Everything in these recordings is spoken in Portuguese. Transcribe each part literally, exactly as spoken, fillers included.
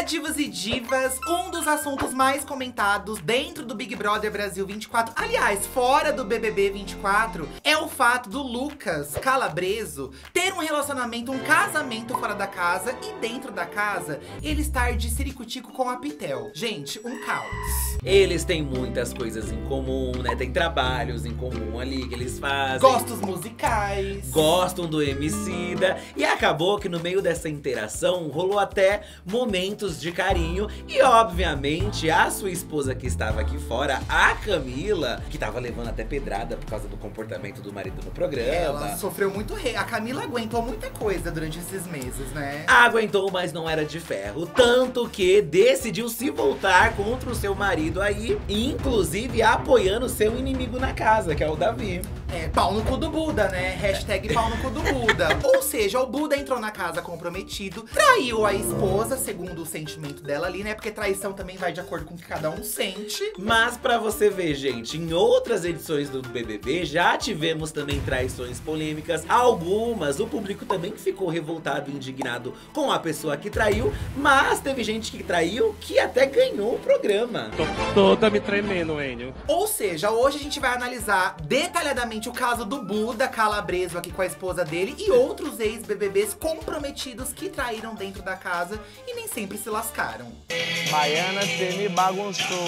Divos e divas, um dos assuntos mais comentados dentro do Big Brother Brasil vinte e quatro, aliás, fora do B B B vinte e quatro, é o fato do Lucas Calabreso ter um relacionamento, um casamento fora da casa e dentro da casa ele estar de ciricutico com a Pitel. Gente, um caos. Eles têm muitas coisas em comum, né? Tem trabalhos em comum ali que eles fazem. Gostos musicais. Gostam do Emicida. E acabou que no meio dessa interação rolou até momentos de carinho. E obviamente a sua esposa que estava aqui fora, a Camila, que tava levando até pedrada por causa do comportamento do marido no programa. Ela sofreu muito rei. A Camila aguentou muita coisa durante esses meses, né? Aguentou, mas não era de ferro. Tanto que decidiu se voltar contra o seu marido aí, inclusive apoiando seu inimigo na casa, que é o Davi. É, pau no cu do Buda, né? Hashtag pau no cu do Buda. Ou seja, o Buda entrou na casa comprometido, traiu a esposa, segundo o sentimento dela ali, né? Porque traição também vai de acordo com o que cada um sente. Mas pra você ver, gente, em outras edições do B B B já tivemos também traições polêmicas. Algumas, o público também ficou revoltado e indignado com a pessoa que traiu. Mas teve gente que traiu que até ganhou o programa. Tô toda me tremendo, Enio. Ou seja, hoje a gente vai analisar detalhadamente o caso do Buda Calabreso aqui com a esposa dele e outros ex-B B Bs comprometidos que traíram dentro da casa e nem sempre se lascaram. Baiana, você me bagunçou.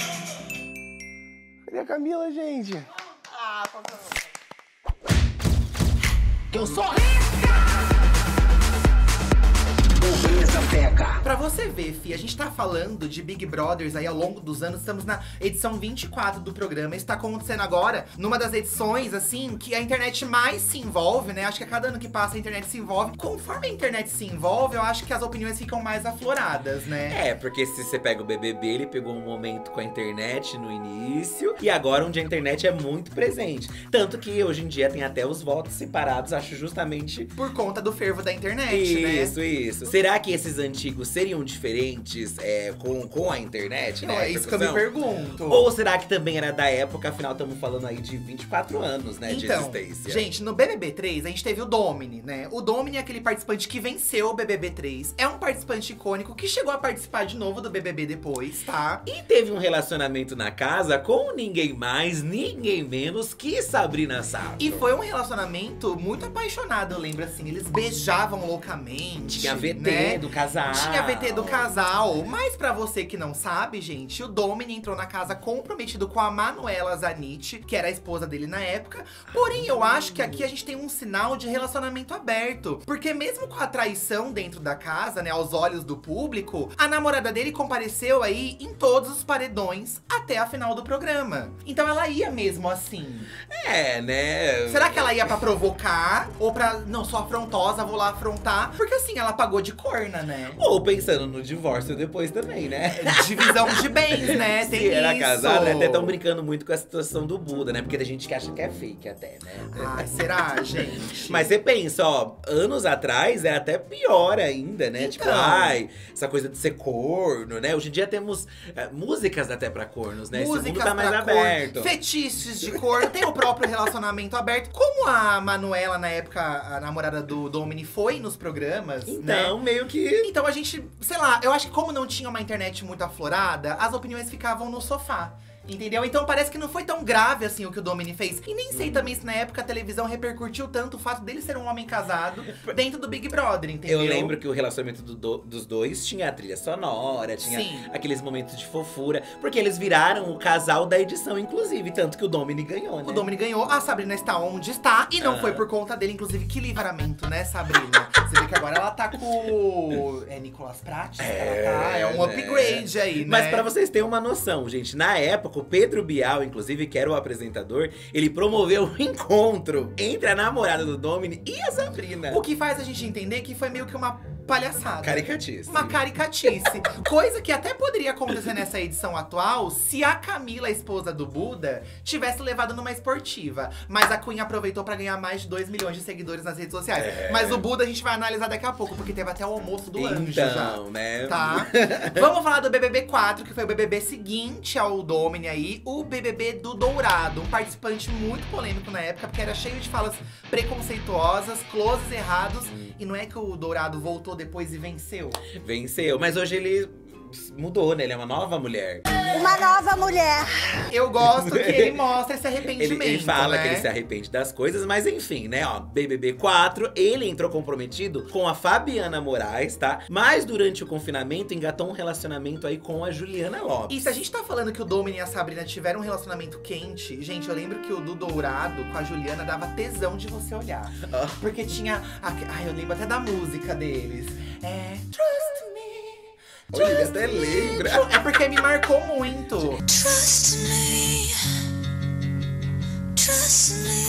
Cadê a Camila, gente? Ah, por favor. Eu sou rica! Pra você ver, fi, a gente tá falando de Big Brothers aí ao longo dos anos. Estamos na edição vinte e quatro do programa. Isso tá acontecendo agora numa das edições, assim, que a internet mais se envolve, né? Acho que a cada ano que passa a internet se envolve. Conforme a internet se envolve, eu acho que as opiniões ficam mais afloradas, né? É, porque se você pega o B B B, ele pegou um momento com a internet no início. E agora onde a internet é muito presente. Tanto que hoje em dia tem até os votos separados, acho justamente… Por conta do fervo da internet, né? Isso, isso. Será que esses antigos seriam diferentes é, com, com a internet, né? É isso que eu me pergunto. Ou será que também era da época, afinal estamos falando aí de vinte e quatro anos, né, então, de existência. Gente, no B B B três a gente teve o Domini, né? O Domini é aquele participante que venceu o B B B três. É um participante icônico que chegou a participar de novo do B B B depois, tá? E teve um relacionamento na casa com ninguém mais, ninguém menos que Sabrina Sato. E foi um relacionamento muito apaixonado, eu lembro assim. Eles beijavam loucamente. Tinha V T, né? do casal. Tinha V T do casal. Mas pra você que não sabe, gente, o Domini entrou na casa comprometido com a Manuela Zanetti, que era a esposa dele na época. Porém, eu acho que aqui a gente tem um sinal de relacionamento aberto. Porque mesmo com a traição dentro da casa, né, aos olhos do público, a namorada dele compareceu aí em todos os paredões até a final do programa. Então ela ia mesmo assim. É, né? Será que ela ia pra provocar? Ou pra, não, sou afrontosa, vou lá afrontar? Porque assim, ela pagou de corna, né? Ou pensando no divórcio depois também, né? Divisão de bens, né? Tem Se era isso. casado, né? Até tão brincando muito com a situação do Buda, né? Porque tem gente que acha que é fake até, né? Ai, será, gente? Mas você pensa, ó, anos atrás era até pior ainda, né? Então. Tipo, ai, essa coisa de ser corno, né? Hoje em dia temos é, músicas até pra cornos, né? Músicas Esse mundo tá mais pra aberto. Corno, fetiches de corno, tem o próprio relacionamento aberto. Como a Manuela, na época, a namorada do Domini, foi nos programas, Então, né? meio que… Então a gente, sei lá, eu acho que como não tinha uma internet muito aflorada, as opiniões ficavam no sofá. Entendeu? Então parece que não foi tão grave assim o que o Domini fez. E nem sei também se na época a televisão repercutiu tanto o fato dele ser um homem casado dentro do Big Brother, entendeu? Eu lembro que o relacionamento do, do, dos dois tinha a trilha sonora, tinha Sim. aqueles momentos de fofura. Porque eles viraram o casal da edição, inclusive. Tanto que o Domini ganhou, né? O Domini ganhou, a Sabrina está onde está. E não Ah. foi por conta dele, inclusive, que livramento, né, Sabrina? Você vê que agora ela tá com o… É Nicolas Pratt? É, ela tá, é um né? upgrade aí, né? Mas pra vocês terem uma noção, gente, na época, o Pedro Bial, inclusive, que era o apresentador, ele promoveu um encontro entre a namorada do Domini e a Sabrina. O que faz a gente entender que foi meio que uma palhaçada. Caricatice. Uma caricatice. Coisa que até poderia acontecer nessa edição atual se a Camila, a esposa do Buda, tivesse levado numa esportiva. Mas a Queen aproveitou pra ganhar mais de dois milhões de seguidores nas redes sociais. É. Mas o Buda a gente vai analisar daqui a pouco, porque teve até o almoço do anjo já. Então, né? Tá? Vamos falar do B B B quatro, que foi o B B B seguinte ao Domini aí. O B B B do Dourado, um participante muito polêmico na época, porque era cheio de falas preconceituosas, closes errados. E não é que o Dourado voltou depois e venceu? Venceu, mas hoje ele mudou, né? Ele é uma nova mulher. Uma nova mulher. Eu gosto que ele mostra esse arrependimento, Ele, ele fala né? que ele se arrepende das coisas, mas enfim, né, ó, B B B quatro, ele entrou comprometido com a Fabiana Moraes, tá? Mas durante o confinamento engatou um relacionamento aí com a Juliana Lopes. E se a gente tá falando que o Domini e a Sabrina tiveram um relacionamento quente, gente, eu lembro que o do Dourado com a Juliana dava tesão de você olhar. Ah. Porque tinha… a- Ai, eu lembro até da música deles. É… Trust me. Olha, ele até lembra. É porque me marcou muito. Trust me. Trust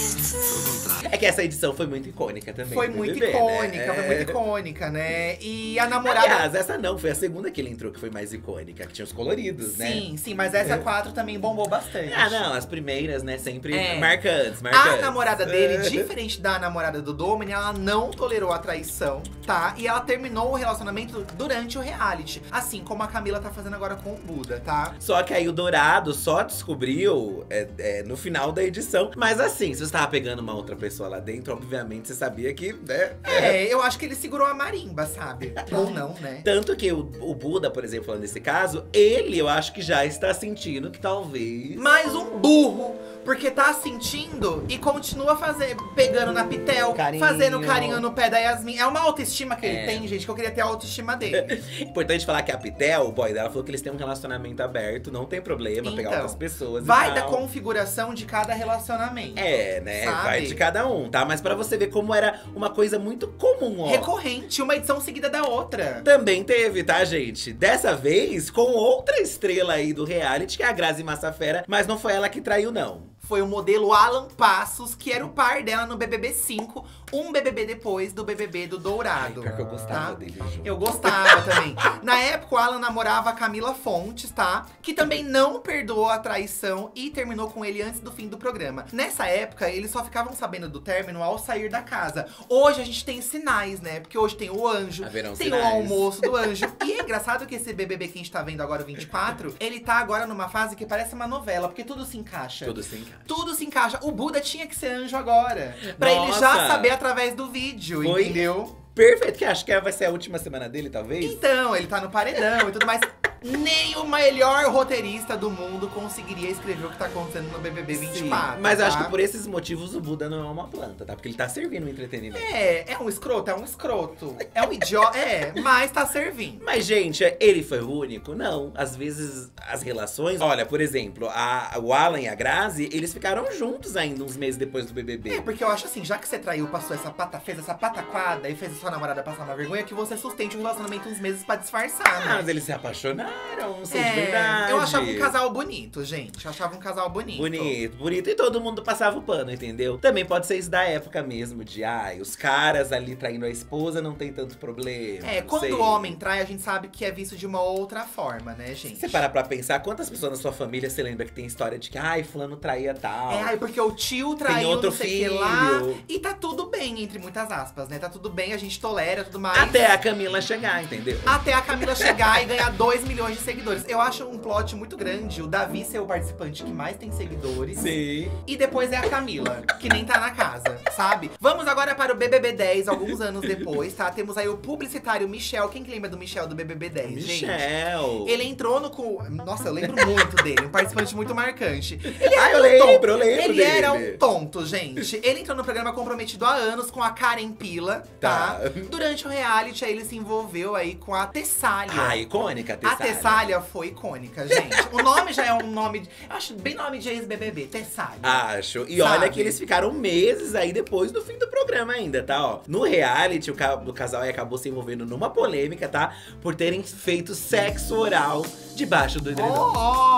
me. É que essa edição foi muito icônica também. Foi do muito B B B, icônica, né? foi É. muito icônica, né? E a namorada… Aliás, essa não, foi a segunda que ele entrou que foi mais icônica, que tinha os coloridos, né? Sim, sim, mas essa quatro também bombou bastante. Ah, não, as primeiras, né, sempre É. marcantes, marcantes. A namorada dele, É. diferente da namorada do Domini, ela não tolerou a traição, tá? E ela terminou o relacionamento durante o reality. Assim como a Camila tá fazendo agora com o Buda, tá? Só que aí o Dourado só descobriu é, é, no final da edição. Mas assim, se você tava pegando uma outra pessoa lá dentro, obviamente você sabia que, né? É, eu acho que ele segurou a marimba, sabe? Ou não, né? Tanto que o, o Buda, por exemplo, falando desse caso, ele eu acho que já está sentindo que talvez… Mais um burro, porque tá sentindo e continua fazer, pegando na pitel, Carinho. fazendo carinho no pé da Yasmin. É uma autoestima que ele É. tem, gente, que eu queria ter a autoestima dele. Importante falar que a Pitel, o boy dela, falou que eles têm um relacionamento aberto, não tem problema pegar Então, outras pessoas e Vai da tal. configuração de cada relacionamento. É, né? Sabe? Vai de cada um, tá? Mas pra você ver como era uma coisa muito comum, ó. Recorrente, uma edição seguida da outra. Também teve, tá, gente? Dessa vez com outra estrela aí do reality, que é a Grazi Massafera, mas não foi ela que traiu, não. Foi o modelo Alan Passos, que era o par dela no B B B cinco, um B B B depois do B B B do Dourado. Ai, pior que eu gostava tá? dele, Ju. Eu gostava também. Na época, o Alan namorava a Camila Fontes, tá? Que também não perdoou a traição e terminou com ele antes do fim do programa. Nessa época, eles só ficavam sabendo do término ao sair da casa. Hoje a gente tem sinais, né? Porque hoje tem o anjo, Haverão tem sinais. o almoço do anjo. E é engraçado que esse B B B que a gente tá vendo agora, o vinte e quatro, ele tá agora numa fase que parece uma novela, porque tudo se encaixa. Tudo se encaixa. Tudo se encaixa. O Buda tinha que ser anjo agora. Pra ele Nossa. já saber através do vídeo, Foi entendeu? Perfeito, que acho que vai ser a última semana dele, talvez. Então, ele tá no paredão e tudo mais. Nem o melhor roteirista do mundo conseguiria escrever o que tá acontecendo no B B B vinte e quatro. Sim, mas eu acho tá? que por esses motivos o Buda não é uma planta, tá? Porque ele tá servindo o entretenimento. É, é um escroto, é um escroto. É um idiota, é, mas tá servindo. Mas, gente, ele foi o único? Não. Às vezes, as relações… Olha, por exemplo, a, o Alan e a Grazi, eles ficaram juntos ainda uns meses depois do B B B. É, porque eu acho assim, já que você traiu, passou essa pata, fez essa pataquada e fez a sua namorada passar uma vergonha, que você sustente o relacionamento uns meses pra disfarçar, Ah, né? mas eles se apaixonaram, não sei de É, verdade. eu achava um casal bonito, gente. Eu achava um casal bonito. Bonito, bonito. E todo mundo passava o pano, entendeu? Também pode ser isso da época mesmo, de ai, os caras ali traindo a esposa não tem tanto problema. É, não quando sei. o homem trai, a gente sabe que é visto de uma outra forma, né, gente? Você parar pra pensar, quantas pessoas na sua família você lembra que tem história de que ai, fulano traía tal. É, ai, porque o tio traiu, outro não sei o que filho. lá. E tá tudo bem, entre muitas aspas, né? Tá tudo bem, a gente tolera, tudo mais. Até a Camila chegar, entendeu? Até a Camila chegar e ganhar dois milhões de seguidores. Eu acho um plot muito grande, o Davi ser o participante que mais tem seguidores. Sim. E depois é a Camila, que nem tá na casa, sabe? Vamos agora para o B B B dez, alguns anos depois, tá? Temos aí o publicitário Michel. Quem que lembra do Michel do B B B dez, gente? Michel. Ele entrou no… cu- Nossa, eu lembro muito dele, um participante muito marcante. Ele Ah, era eu um lembro, tonto. eu lembro Ele dele. era um tonto, gente. Ele entrou no programa comprometido há anos com a Karen Pila, tá? Tá. Durante o reality, aí ele se envolveu aí com a Tessália. Ah, icônica, A Tessália. Tessália foi icônica, gente. O nome já é um nome… de- Eu acho bem nome de ex-B B B, Tessália. Acho. E Sabe? olha que eles ficaram meses aí depois do fim do programa ainda, tá? Ó, no reality, o, ca- o casal aí acabou se envolvendo numa polêmica, tá? Por terem feito sexo oral debaixo do edredom.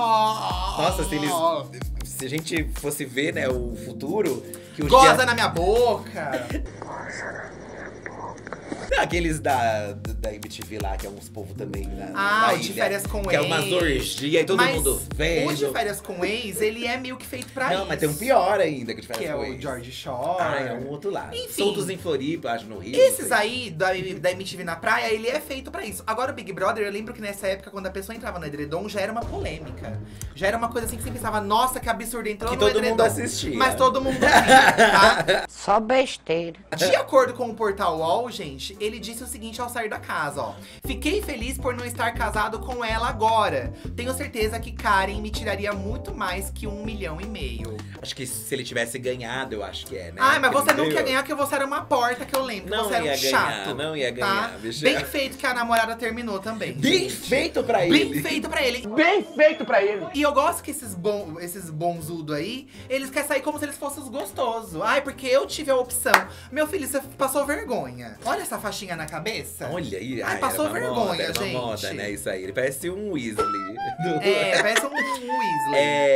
Oh! Nossa, se eles… Se a gente fosse ver, né, o futuro… Que os Goza dia- na minha boca! Aqueles da, da M T V lá, que é uns povos também na, Ah, na o de ilha, Férias com que é umas Ex. orgias e todo Mas mundo vendo. o de Férias com Ex, ele é meio que feito pra isso. Não, mas tem um pior ainda que o de Férias Que é com o Ex. George Shore. Ah, é um outro lá. Enfim. Soltos em Floripa, acho, no Rio. Esses não sei. aí, da, da M T V na praia, ele é feito pra isso. Agora, o Big Brother, eu lembro que nessa época, quando a pessoa entrava no edredom, já era uma polêmica. Já era uma coisa assim que você pensava, nossa, que absurdo, entrou Que no todo edredom. mundo assistia. Mas todo mundo via, tá? Só besteira. De acordo com o portal U O L, gente, ele disse o seguinte ao sair da casa, ó. Fiquei feliz por não estar casado com ela agora. Tenho certeza que Karen me tiraria muito mais que um milhão e meio. Acho que se ele tivesse ganhado, eu acho que é, né? Ai, mas Porque você não deu. quer ganhar, que você era uma porta, que eu lembro. Não você era um ia chato. ganhar, não ia ganhar, tá? bicho. Bem feito que a namorada terminou também. Bem gente. feito pra ele. Bem feito pra ele. Bem feito pra ele. E eu gosto que esses, bom, esses bonzudo aí, eles querem sair como se eles fossem os gostosos. Ai, porque eu tive a opção. Meu filho, você passou vergonha. Olha essa faixinha na cabeça. Olha aí, Ai, ai, passou era uma vergonha, moda, era uma gente. moda, né? Isso aí. Ele parece um Weasley. do- É, parece um Weasley.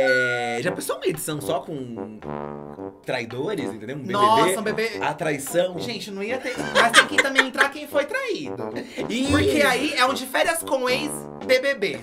É, já pensou uma edição só com traidores, entendeu? Um B B B? Nossa, um bebê. A traição. Gente, não ia ter. Mas tem que também entrar quem foi traído. Ih, Porque aí é um de férias com ex-B B B.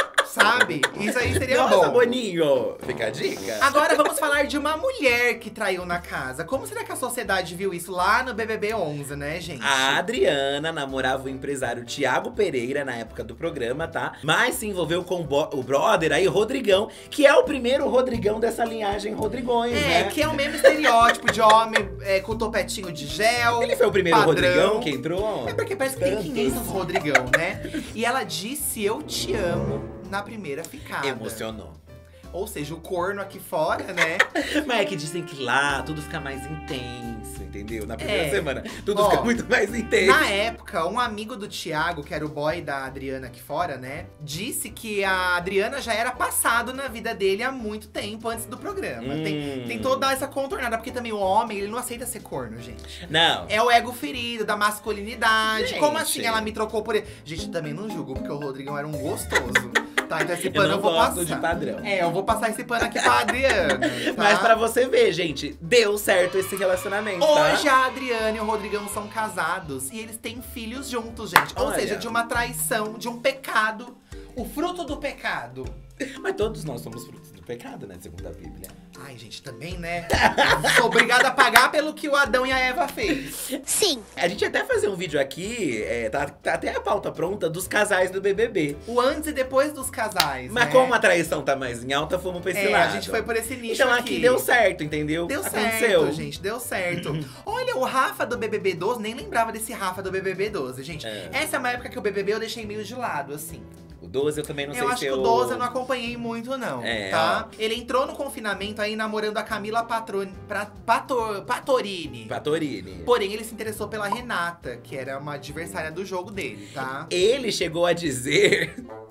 Sabe? Isso aí seria Nossa, bom. Boninho! Fica a dica. Agora vamos falar de uma mulher que traiu na casa. Como será que a sociedade viu isso lá no B B B onze, né, gente? A Adriana namorava o empresário Thiago Pereira na época do programa, tá? Mas se envolveu com o, bo- o brother aí, Rodrigão, que é o primeiro Rodrigão dessa linhagem Rodrigões, É, né? que é o mesmo estereótipo de homem é, com topetinho de gel. Ele foi o primeiro padrão. Rodrigão que entrou? É porque parece que tem Tantos. quinhentos Rodrigão, né? E ela disse, eu te amo, na primeira ficada. Emocionou. Ou seja, o corno aqui fora, né? Mas é que dizem que lá tudo fica mais intenso, entendeu? Na primeira É. semana, tudo Ó, fica muito mais intenso. Na época, um amigo do Thiago, que era o boy da Adriana aqui fora, né? Disse que a Adriana já era passado na vida dele há muito tempo, antes do programa. Hum. Tem, tem toda essa contornada, porque também o homem, ele não aceita ser corno, gente. Não. É o ego ferido, da masculinidade. Gente. Como assim ela me trocou por ele? Gente, também não julgo, porque o Rodrigão era um gostoso. Tá, então esse Eu pano eu, não vou gosto passar. de padrão. É, eu vou passar esse pano aqui pra Adriana. Tá? Mas pra você ver, gente, deu certo esse relacionamento, Hoje tá? a Adriana e o Rodrigão são casados e eles têm filhos juntos, gente. Ou Olha. seja, de uma traição, de um pecado. O fruto do pecado. Mas todos nós somos frutos do pecado, né? Segundo a Bíblia. Ai, gente, também, né? Sou obrigada a pagar pelo que o Adão e a Eva fez. Sim. A gente ia até fazer um vídeo aqui, é, tá, tá até a pauta pronta, dos casais do B B B. O antes e depois dos casais, Mas né? como a traição tá mais em alta, fomos pra esse É, lado. a gente foi por esse nicho Então aqui deu certo, entendeu? Deu Aconteceu. certo, gente, deu certo. Olha, o Rafa do B B B doze, nem lembrava desse Rafa do B B B doze, gente. É. Essa é uma época que o B B B eu deixei meio de lado, assim. O doze eu também não eu sei acho se que eu... o doze eu não acompanhei muito, não, É, tá? Ele entrou no confinamento aí namorando a Camila Patro... pra... Pato... Patorini. Patorini. Porém, ele se interessou pela Renata, que era uma adversária do jogo dele, tá? Ele chegou a dizer...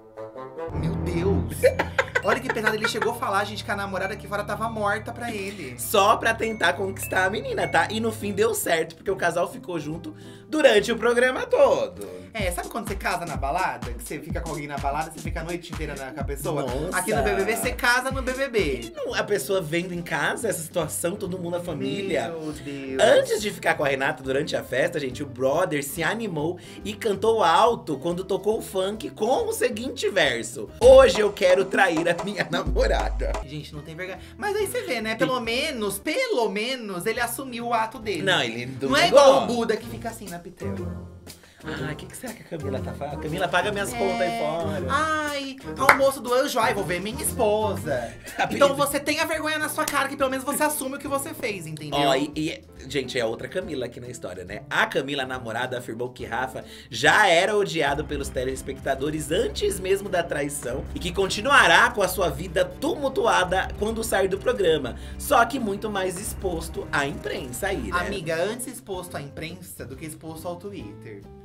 Meu Deus! Olha que pesado, ele chegou a falar, gente, que a namorada aqui fora tava morta pra ele. Só pra tentar conquistar a menina, tá? E no fim deu certo, porque o casal ficou junto durante o programa todo. É, sabe quando você casa na balada? Que você fica com alguém na balada, você fica a noite inteira na, com a pessoa? Nossa. Aqui no B B B, você casa no B B B. Não, a pessoa vendo em casa essa situação, todo mundo, a família. Meu Deus. Antes de ficar com a Renata durante a festa, gente, o brother se animou e cantou alto quando tocou o funk com o seguinte verso: hoje eu quero trair a minha namorada. Gente, não tem vergonha. Mas aí você vê, né? Pelo menos, pelo menos, ele assumiu o ato dele. Não, ele não Não é negou. igual o Buda que fica assim na pitela. Ah, o que, que será que a Camila tá falando? Camila, paga minhas contas aí fora. Ai, almoço do anjo, ai, vou ver minha esposa. Então você tenha vergonha na sua cara, que pelo menos você assume o que você fez, entendeu? Ó, e, e, gente, é outra Camila aqui na história, né? A Camila, a namorada, afirmou que Rafa já era odiado pelos telespectadores antes mesmo da traição e que continuará com a sua vida tumultuada quando sair do programa, só que muito mais exposto à imprensa aí, né? Amiga, antes exposto à imprensa do que exposto ao Twitter.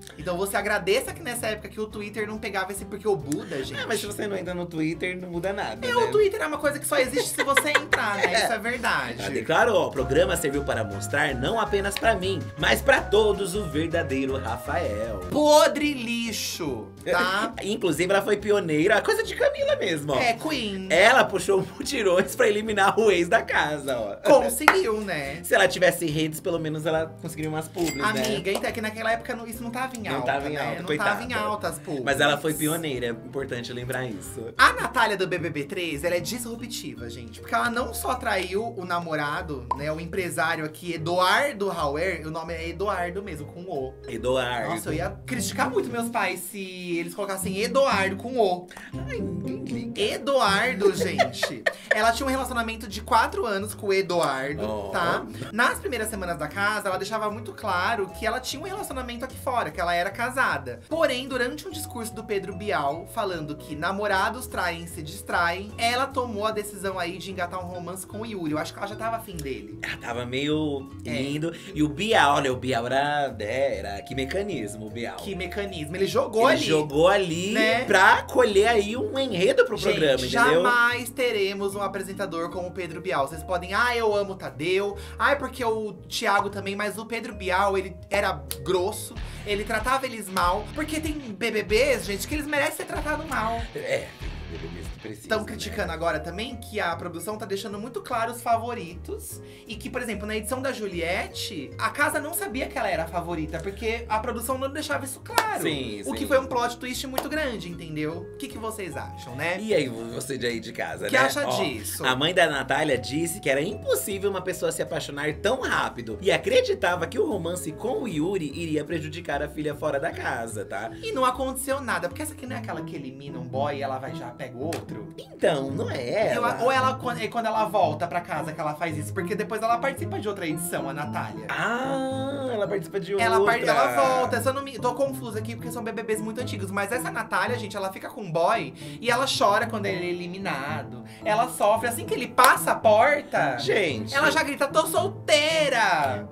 Então você agradeça que nessa época que o Twitter não pegava esse porque o Buda, gente. Ah, mas se você não entra no Twitter, não muda nada, É, né? o Twitter é uma coisa que só existe se você entrar, né? Isso é verdade. Ela declarou, o programa serviu para mostrar não apenas pra mim, mas pra todos o verdadeiro Rafael. Podre lixo, tá? Inclusive, ela foi pioneira, coisa de Camila mesmo, ó. É, Queen. Ela puxou mutirões pra eliminar o ex da casa, ó. Conseguiu, né? Se ela tivesse redes, pelo menos ela conseguiria umas publis, né? Amiga, então é que naquela época não- isso não tava em Não alta, tava em né? alta, Não coitada. tava em altas públicas. Mas ela foi pioneira, é importante lembrar isso. A Natália do B B B três, ela é disruptiva, gente. Porque ela não só traiu o namorado, né? O empresário aqui, Eduardo Hauer. O nome é Eduardo mesmo, com O. Eduardo. Nossa, eu ia criticar muito meus pais se eles colocassem Eduardo com O. Ai, ninguém liga. Eduardo, gente. Ela tinha um relacionamento de quatro anos com o Eduardo, Oh. tá? Nas primeiras semanas da casa, ela deixava muito claro que ela tinha um relacionamento aqui fora, que ela era casada. Porém, durante um discurso do Pedro Bial, falando que namorados traem se distraem, ela tomou a decisão aí de engatar um romance com o Yuri. Eu acho que ela já tava afim dele. Ela tava meio É. lindo. E o Bial, olha, o Bial era, é, era… Que mecanismo, o Bial. Que mecanismo. Ele jogou Ele ali. jogou ali né? pra colher aí um enredo pro Gente, programa, entendeu? jamais teremos um apresentador como o Pedro Bial. Vocês podem, ah, eu amo o Tadeu. Ah, porque o Thiago também. Mas o Pedro Bial, ele era grosso. Ele tratava eles mal. Porque tem B B Bs, gente, que eles merecem ser tratados mal. É, B B Bs que precisa, Estão né? criticando agora também que a produção tá deixando muito claro os favoritos. E que, por exemplo, na edição da Juliette, a casa não sabia que ela era a favorita. Porque a produção não deixava isso claro. Sim, O sim. que foi um plot twist muito grande, entendeu? O que, que vocês acham, né? E aí, você de aí de casa, O que né? acha Ó, disso? A mãe da Natália disse que era impossível uma pessoa se apaixonar tão rápido. E acreditava que o romance com o Yuri iria prejudicar a filha fora da casa, tá? E não aconteceu nada, porque essa aqui não é aquela que elimina um boy e ela vai já pega o outro. Então, não é Eu- ela. ou ela, quando, é quando ela volta pra casa que ela faz isso, porque depois ela participa de outra edição, a Natália. Ah, ela participa de outra. Ela, part- ela volta, se eu não me. Tô confusa aqui porque são B B Bs muito antigos. Mas essa Natália, gente, ela fica com um boy e ela chora quando ele é eliminado. Ela sofre assim que ele passa a porta. Gente. Ela já grita, tô solteira!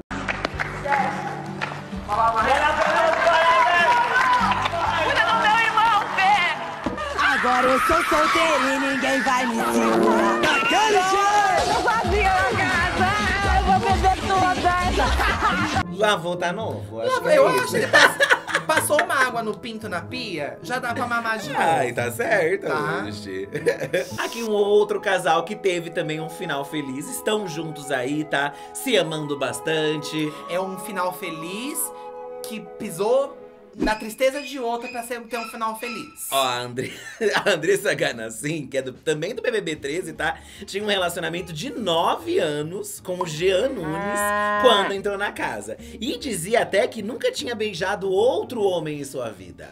Agora eu sou solteira e ninguém vai me segurar. Daquele jeito! Eu sozinha na casa, eu vou beber toda. Lavou tá novo. Acho que Eu é acho isso. que depois passou uma água no pinto na pia, já dá pra mamar de novo. Ai, tá certo, Tá. gente. Aqui um outro casal que teve também um final feliz. Estão juntos aí, tá? Se amando bastante. É um final feliz que pisou na tristeza de outra pra ser, ter um final feliz. Ó, a, Andre... a Andressa Ganassim, que é do- também do B B B treze, tá? Tinha um relacionamento de nove anos com o Jean Nunes quando entrou na casa. E dizia até que nunca tinha beijado outro homem em sua vida.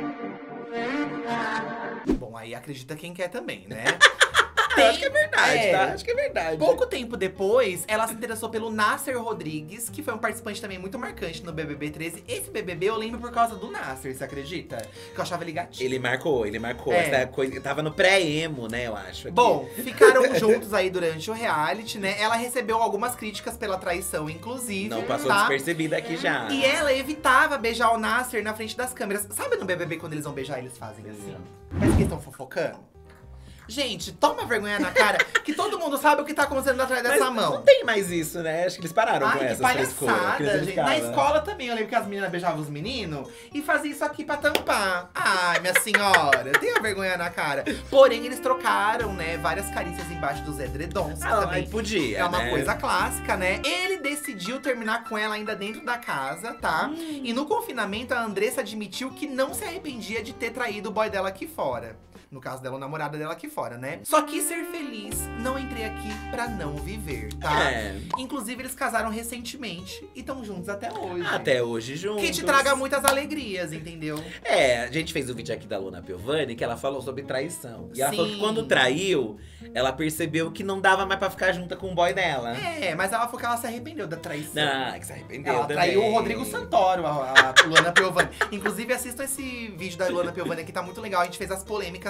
Bom, aí acredita quem quer também, né? Eu acho que é verdade, É. tá? Acho que é verdade. Pouco tempo depois, ela se interessou pelo Nasser Rodrigues, que foi um participante também muito marcante no B B B treze. Esse B B B eu lembro por causa do Nasser, você acredita? Que eu achava ele gatinho. Ele marcou, ele marcou. É. Essa coisa, tava no pré-emo, né, eu acho. aqui. Bom, ficaram juntos aí durante o reality, né? Ela recebeu algumas críticas pela traição, inclusive. Não passou tá? despercebida aqui já. E ela evitava beijar o Nasser na frente das câmeras. Sabe no B B B quando eles vão beijar, eles fazem assim? Parece que eles estão fofocando. Gente, toma vergonha na cara, que todo mundo sabe o que tá acontecendo atrás Mas dessa mão. não tem mais isso, né? Acho que eles pararam Ai, com que essas frescuras. que palhaçada, eles gente. Na ficavam. escola também, eu lembro que as meninas beijavam os meninos e faziam isso aqui pra tampar. Ai, minha senhora, tenha vergonha na cara. Porém, eles trocaram, né, várias carícias embaixo dos edredons. que Ah, também aí podia, é uma né? coisa clássica, né? Ele decidiu terminar com ela ainda dentro da casa, tá? Hum. E no confinamento, a Andressa admitiu que não se arrependia de ter traído o boy dela aqui fora. No caso dela, o namorado dela aqui fora, né? Só quis ser feliz, não entrei aqui pra não viver, tá? É. Inclusive, eles casaram recentemente e estão juntos até hoje. Até hoje juntos. Que te traga muitas alegrias, entendeu? É, a gente fez o vídeo aqui da Luna Piovani que ela falou sobre traição. E ela Sim. falou que quando traiu, ela percebeu que não dava mais pra ficar junta com o boy dela. É, mas ela falou que ela se arrependeu da traição. Não, que se arrependeu Ela também. traiu o Rodrigo Santoro, a, a Luana Piovani. Inclusive, assistam esse vídeo da Luana Piovani que tá muito legal. A gente fez as polêmicas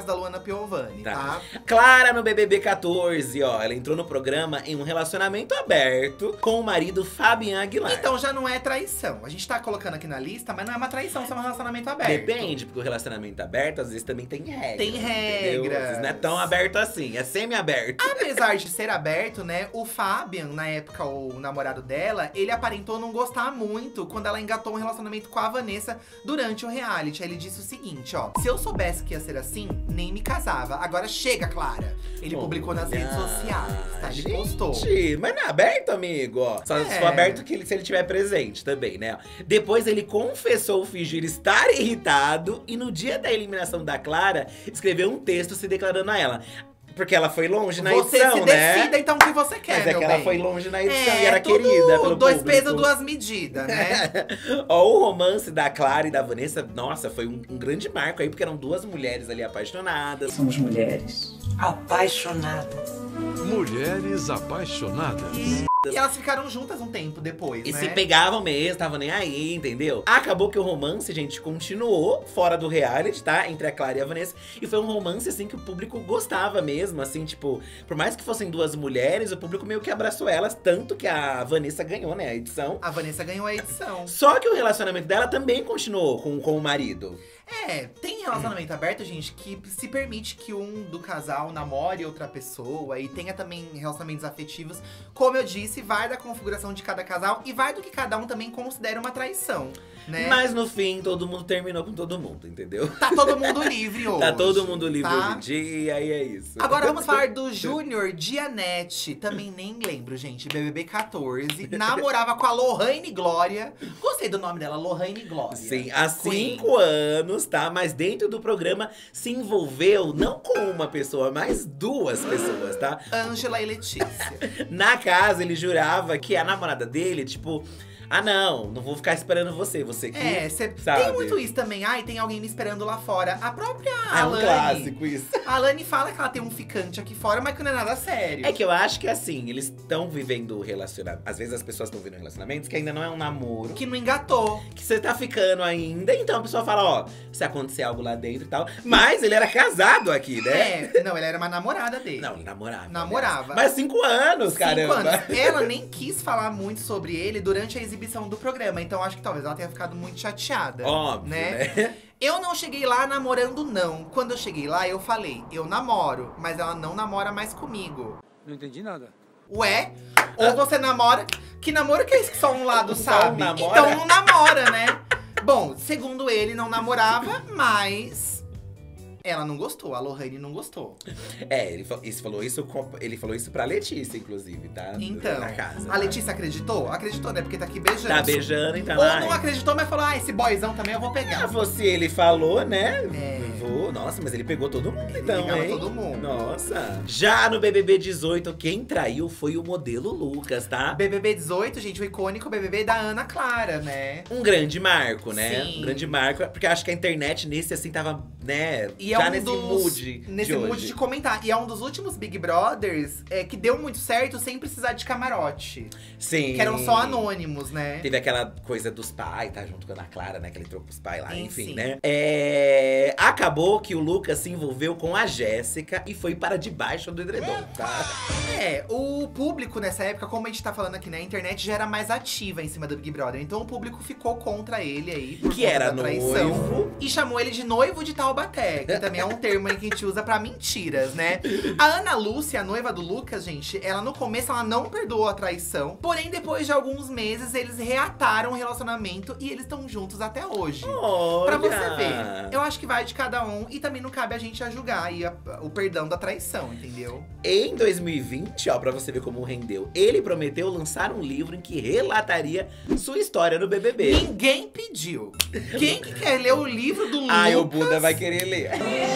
da Luana Piovani, tá? Tá. Clara no B B B quatorze, ó. Ela entrou no programa em um relacionamento aberto com o marido Fabian Aguilar. Então já não é traição. A gente tá colocando aqui na lista, mas não é uma traição, só é um relacionamento aberto. Depende, porque o relacionamento aberto às vezes também tem regras. Tem entendeu? regras. Às vezes não é tão aberto assim, é semi-aberto. Apesar de ser aberto, né, o Fabian, na época, o namorado dela, ele aparentou não gostar muito quando ela engatou um relacionamento com a Vanessa durante o reality. Aí ele disse o seguinte, ó: se eu soubesse que ia ser assim, nem me casava. Agora chega, Clara. Ele Olha, publicou nas redes sociais, tá? Ele gente, postou. Mas não é aberto, amigo, ó. Só É. se for aberto que ele, se ele tiver presente também, né? Depois ele confessou fingir estar irritado e no dia da eliminação da Clara, escreveu um texto se declarando a ela. Porque ela foi longe na Você edição, se né? decida então o que você quer, Mas é meu que ela bem. foi longe na edição É, e era tudo querida pelo dois público. pesos, duas medidas, né? Ó, o romance da Clara e da Vanessa, nossa, foi um, um grande marco aí, porque eram duas mulheres ali apaixonadas. Somos mulheres apaixonadas. Mulheres apaixonadas. E elas ficaram juntas um tempo depois, E né? se pegavam mesmo, tava nem aí, entendeu? Acabou que o romance, gente, continuou fora do reality, tá? Entre a Clara e a Vanessa. E foi um romance, assim, que o público gostava mesmo, assim, tipo… Por mais que fossem duas mulheres, o público meio que abraçou elas. Tanto que a Vanessa ganhou, né, a edição. A Vanessa ganhou a edição. Só que o relacionamento dela também continuou com, com o marido. É, tem relacionamento aberto, gente, que se permite que um do casal namore outra pessoa e tenha também relacionamentos afetivos. Como eu disse, vai da configuração de cada casal e vai do que cada um também considera uma traição, né? Mas no fim, todo mundo terminou com todo mundo, entendeu? Tá todo mundo livre hoje. Tá todo mundo livre tá? hoje em dia e é isso. Agora vamos falar do Júnior Dianete. Também nem lembro, gente. B B B quatorze. Namorava com a Lohane Glória. Gostei do nome dela, Lohane Glória. Sim, há Queen. cinco anos, tá? Mas dentro do programa se envolveu não com uma pessoa, mas duas pessoas, tá? Ângela e Letícia. Na casa, ele jurava que a namorada dele, tipo… Ah, não, não vou ficar esperando você, você que… É, cê, sabe? tem muito isso também. Ai, tem alguém me esperando lá fora. A própria Ah, é um Alane. clássico isso. A Alane fala que ela tem um ficante aqui fora, mas que não é nada sério. É que eu acho que assim, eles estão vivendo relacionamento. Às vezes as pessoas estão vivendo relacionamentos que ainda não é um namoro. Que não engatou. Que você tá ficando ainda, então a pessoa fala, ó, se acontecer algo lá dentro e tal. Mas ele era casado aqui, né? É, não, ela era uma namorada dele. Não, ele namorava. Namorava. Aliás. Mas cinco anos, Cinco caramba. anos. Ela nem quis falar muito sobre ele durante a exibição do programa. Então acho que talvez ela tenha ficado muito chateada. Óbvio, né? né? Eu não cheguei lá namorando, não. Quando eu cheguei lá, eu falei, eu namoro, mas ela não namora mais comigo. Não entendi nada. Ué? Ou você namora… Que namoro que é esse que só um lado Só sabe? um namora? Então não namora, né? Bom, segundo ele, não namorava, mas… Ela não gostou, a Lohane não gostou. É, ele, fa- isso falou isso, com- ele falou isso pra Letícia, inclusive, tá? Então, Na casa. a Letícia acreditou? Acreditou, né? Porque tá aqui beijando. Tá beijando, então. Ou ai. não acreditou, mas falou, ah, esse boyzão também eu vou Ah, pegar. você, ele falou, né? É. Vou. Nossa, mas ele pegou todo mundo, então, pegava hein? todo mundo. Nossa. Já no B B B dezoito, quem traiu foi o modelo Lucas, tá? B B B dezoito, gente, o icônico B B B da Ana Clara, né? Um grande marco, né? Sim. Um grande marco, porque acho que a internet nesse, assim, tava, né? E já é um nesse dos, mood Nesse de mood hoje. de comentar. E é um dos últimos Big Brothers é, que deu muito certo sem precisar de camarote. Sim. Que eram só anônimos, né? Teve aquela coisa dos pais, tá? Junto com a Ana Clara, né? Que ele trocou os pais lá, Sim, enfim, sim. né? É... Acabou que o Lucas se envolveu com a Jéssica e foi para debaixo do edredom, tá? É, o público nessa época, como a gente tá falando aqui, né? A internet já era mais ativa em cima do Big Brother. Então o público ficou contra ele aí. Por Que conta era da traição. noivo. E chamou ele de noivo de Taubaté, que também é um termo aí que a gente usa pra mentiras, né? A Ana Lúcia, a noiva do Lucas, gente, ela no começo ela não perdoou a traição. Porém, depois de alguns meses, eles reataram o relacionamento e eles estão juntos até hoje. Olha. Pra você ver. Eu acho que vai de cada um e também não cabe a gente a julgar aí a- o perdão da traição, entendeu? Em dois mil e vinte, ó, pra você ver como rendeu, ele prometeu lançar um livro em que relataria sua história no B B B. Ninguém pediu. Quem que quer ler o livro do Lucas? Ai, o Buda vai querer ler.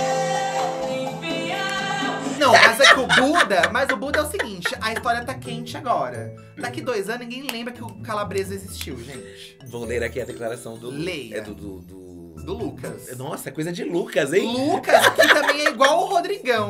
Não, mas é que o Buda… Mas o Buda é o seguinte, a história tá quente agora. Daqui dois anos, ninguém lembra que o Calabresa existiu, gente. Vou ler aqui a declaração do… Leia. É do… do, do... Do Lucas. Nossa, é coisa de Lucas, hein? Lucas, que também é igual o Rodrigão.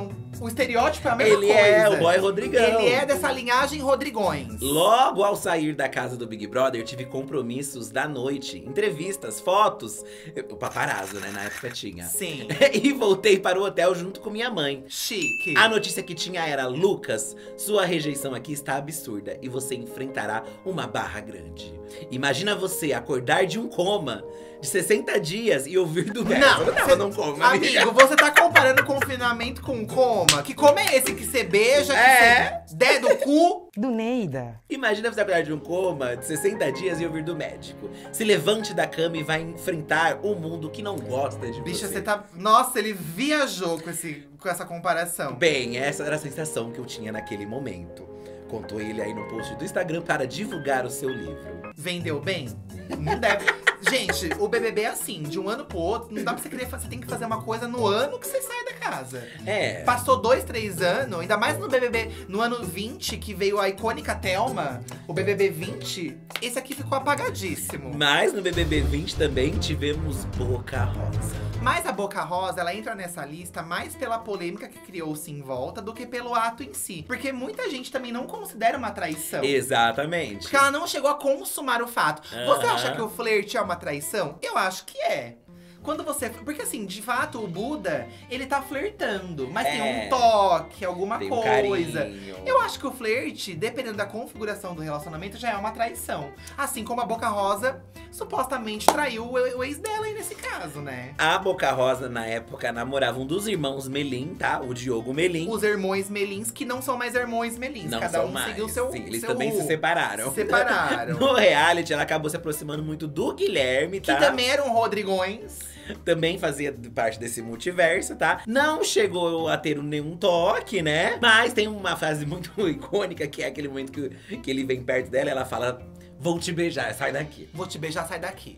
O estereótipo é a mesma Ele coisa. é o boy Rodrigão. Ele é dessa linhagem Rodrigões. Logo ao sair da casa do Big Brother, tive compromissos da noite, entrevistas, fotos. O paparazzo, né? Na época tinha. Sim. E voltei para o hotel junto com minha mãe. Chique. A notícia que tinha era: Lucas, sua rejeição aqui está absurda e você enfrentará uma barra grande. Imagina você acordar de um coma de sessenta dias e ouvir do médico. Não, Eu tava cê- num coma, amiga. Amigo, você tá comparando confinamento com coma? Que coma é esse que você beija, que É. você der do cu? Do Neida. Imagina você acordar de um coma de sessenta dias e ouvir do médico. Se levante da cama e vai enfrentar o mundo que não gosta de Bicha, você. você tá… Nossa, ele viajou com, esse, com essa comparação. Bem, essa era a sensação que eu tinha naquele momento. Contou ele aí no post do Instagram para divulgar o seu livro. Vendeu bem? Não deve. Gente, o B B B é assim, de um ano pro outro, não dá pra você querer fazer, você tem que fazer uma coisa no ano que você sai da casa. É. Passou dois, três anos, ainda mais no B B B, no ano vinte, que veio a icônica Thelma, o B B B vinte, esse aqui ficou apagadíssimo. Mas no B B B vinte também tivemos Boca Rosa. Mas a Boca Rosa, ela entra nessa lista mais pela polêmica que criou-se em volta do que pelo ato em si. Porque muita gente também não considera uma traição. Exatamente. Porque ela não chegou a consumar o fato. Você Aham. acha que o flerte é uma traição? Eu acho que é. Quando você… Porque assim, de fato, o Buda, ele tá flertando. Mas É. tem um toque, alguma Tem um coisa. carinho. Eu acho que o flerte, dependendo da configuração do relacionamento, já é uma traição. Assim como a Boca Rosa supostamente traiu o, o ex dela aí nesse caso, né? A Boca Rosa, na época, namorava um dos irmãos Melim, tá? O Diogo Melim. Os irmãos Melins, que não são mais irmãos Melins. Não Cada são um mais. seguiu seu Sim, eles seu também se separaram. Se separaram. No reality, ela acabou se aproximando muito do Guilherme, Que tá? também eram Rodrigões. Também fazia parte desse multiverso, tá? Não chegou a ter nenhum toque, né? Mas tem uma frase muito icônica, que é aquele momento que, que ele vem perto dela e ela fala: vou te beijar, sai daqui. Vou te beijar, sai daqui.